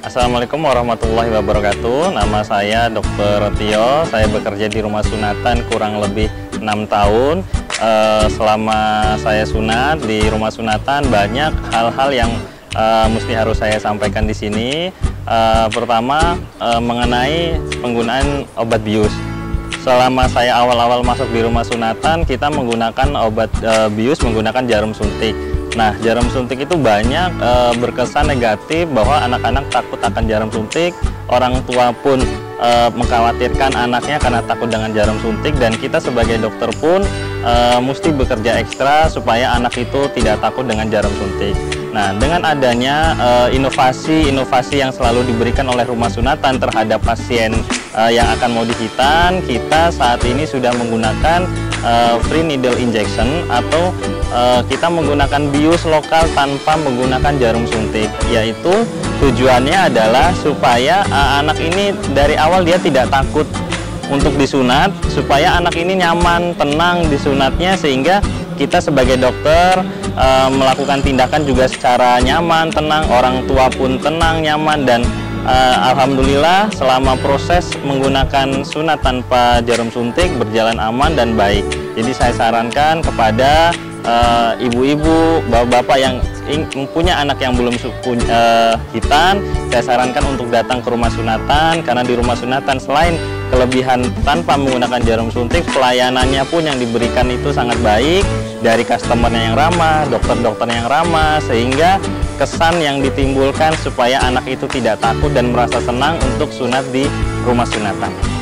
Assalamualaikum warahmatullahi wabarakatuh. Nama saya Dr. Tio. Saya bekerja di rumah sunatan kurang lebih 6 tahun. Selama saya sunat di rumah sunatan banyak hal-hal yang mesti harus saya sampaikan di sini. Pertama mengenai penggunaan obat bius. Selama saya awal-awal masuk di rumah sunatan, kita menggunakan obat bius menggunakan jarum suntik. Nah, jarum suntik itu banyak berkesan negatif bahwa anak-anak takut akan jarum suntik, orang tua pun mengkhawatirkan anaknya karena takut dengan jarum suntik, dan kita sebagai dokter pun mesti bekerja ekstra supaya anak itu tidak takut dengan jarum suntik. Nah, dengan adanya inovasi-inovasi yang selalu diberikan oleh rumah sunatan terhadap pasien yang akan mau dihitan, kita saat ini sudah menggunakan free needle injection atau kita menggunakan bius lokal tanpa menggunakan jarum suntik, yaitu tujuannya adalah supaya anak ini dari awal dia tidak takut untuk disunat, supaya anak ini nyaman, tenang disunatnya, sehingga kita sebagai dokter melakukan tindakan juga secara nyaman, tenang, orang tua pun tenang, nyaman, dan alhamdulillah selama proses menggunakan sunat tanpa jarum suntik berjalan aman dan baik. Jadi saya sarankan kepada ibu-ibu, bapak-bapak yang punya anak yang belum hitan, saya sarankan untuk datang ke rumah sunatan, karena di rumah sunatan selain kelebihan tanpa menggunakan jarum suntik, pelayanannya pun yang diberikan itu sangat baik, dari customernya yang ramah, dokter-dokternya yang ramah, sehingga kesan yang ditimbulkan supaya anak itu tidak takut dan merasa senang untuk sunat di rumah sunatan.